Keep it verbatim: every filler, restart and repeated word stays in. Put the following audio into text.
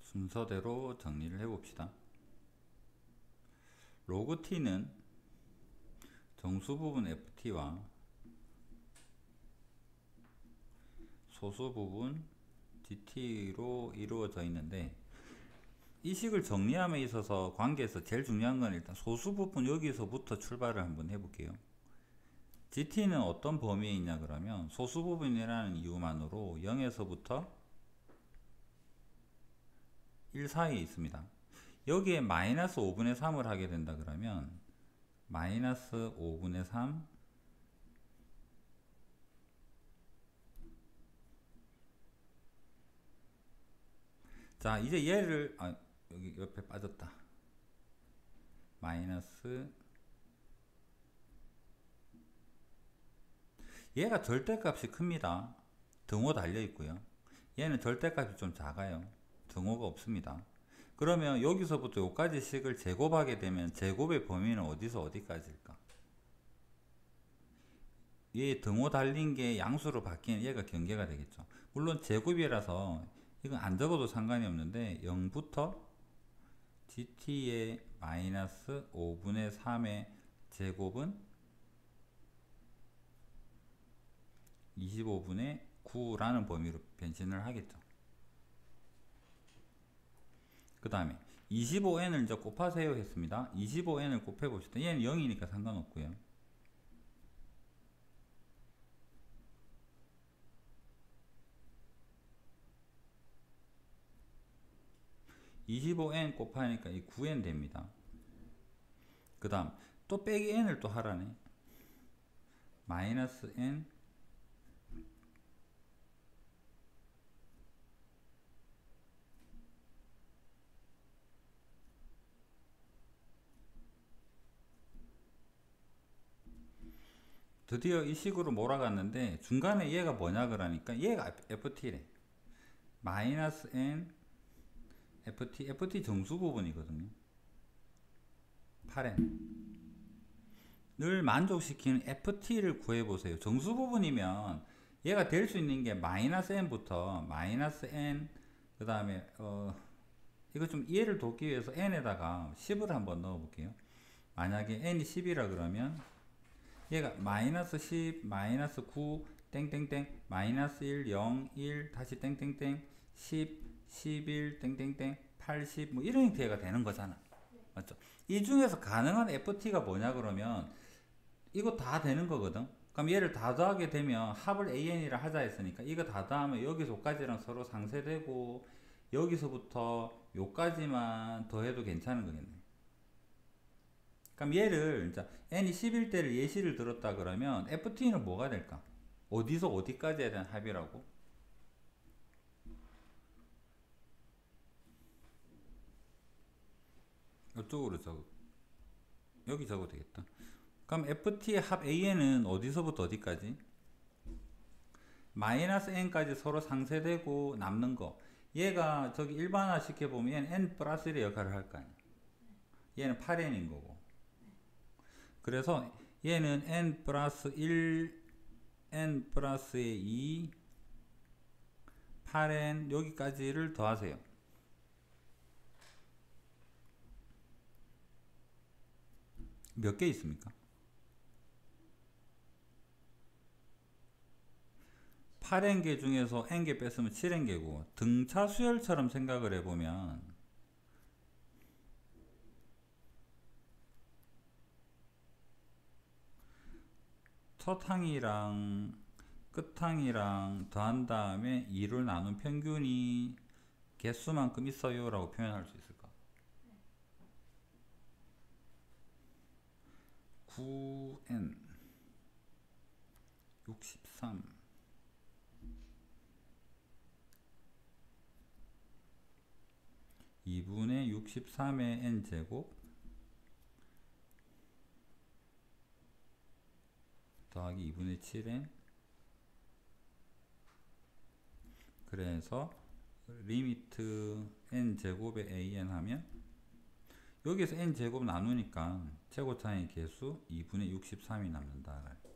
순서대로 정리를 해봅시다. 로그 t는 정수 부분 에프티와 소수 부분 지티로 이루어져 있는데, 이 식을 정리함에 있어서 관계에서 제일 중요한 건 일단 소수 부분 여기서부터 출발을 한번 해볼게요. 지티는 어떤 범위에 있냐 그러면 소수 부분이라는 이유만으로 영에서부터 일 사이에 있습니다. 여기에 마이너스 오분의 삼을 하게 된다 그러면 마이너스 오분의 삼 자 이제 얘를 아 여기 옆에 빠졌다. 마이너스 얘가 절대값이 큽니다. 등호 달려 있고요. 얘는 절대값이 좀 작아요. 등호가 없습니다. 그러면 여기서부터 여기까지 식을 제곱하게 되면 제곱의 범위는 어디서 어디까지일까? 얘 등호 달린 게 양수로 바뀌는 얘가 경계가 되겠죠. 물론 제곱이라서 이건 안 적어도 상관이 없는데 영부터 지티의 마이너스 오분의 삼의 제곱은 이십오분의 구라는 범위로 변신을 하겠죠. 그 다음에 이십오 엔을 이제 곱하세요 했습니다. 이십오 엔을 곱해 봅시다. 얘는 영이니까 상관없고요. 이십오 엔 곱하니까 이 구 엔 됩니다. 그 다음 또 빼기 n을 또 하라네. 마이너스 n 드디어 이 식으로 몰아갔는데 중간에 얘가 뭐냐 그러니까 얘가 에프티래. 마이너스 n ft ft 정수 부분이거든요. 팔 엔 늘 만족시키는 에프티를 구해보세요. 정수 부분이면 얘가 될 수 있는 게 마이너스 n부터 마이너스 n 그 다음에 어 이거 좀 이해를 돕기 위해서 n에다가 십을 한번 넣어 볼게요. 만약에 n이 십이라 그러면 얘가 마이너스 십, 마이너스 구, 땡땡땡, 마이너스 일, 영, 일, 다시 땡땡땡, 십, 십일, 땡땡땡, 팔십, 뭐 이런 형태가 되는 거잖아. 맞죠? 이 중에서 가능한 에프티가 뭐냐 그러면 이거 다 되는 거거든. 그럼 얘를 다 더하게 되면 합을 에이엔이라 하자 했으니까 이거 다 더하면 여기서 여기까지랑 서로 상쇄되고 여기서부터 요까지만 더해도 괜찮은 거겠네. 그럼 얘를 이제 n이 십일 대를 예시를 들었다 그러면 에프티는 뭐가 될까? 어디서 어디까지에 대한 합이라고? 이쪽으로 적어. 여기 적어도 되겠다. 그럼 에프티의 합 에이엔은 어디서부터 어디까지? 마이너스 n까지 서로 상쇄되고 남는 거. 얘가 저기 일반화 시켜보면 얘는 n 플러스 일의 역할을 할 거 아니야. 얘는 팔 엔인 거고. 그래서 얘는 n 플러스 일, n 플러스의 이, 팔 엔 여기까지를 더하세요. 몇 개 있습니까? 팔 엔개 중에서 n개 뺐으면 칠 엔개고 등차 수열처럼 생각을 해보면 첫 항이랑 끝 항이랑 더한 다음에 이를 나눈 평균이 개수만큼 있어요 라고 표현할 수 있을까? 구 엔 육십삼 이분의 육십삼의 n제곱 더하기 이분의 칠 엔 그래서 리미트 n제곱의 an 하면 여기서 n제곱 나누니까 최고차의 개수 이분의 육십삼이 남는다.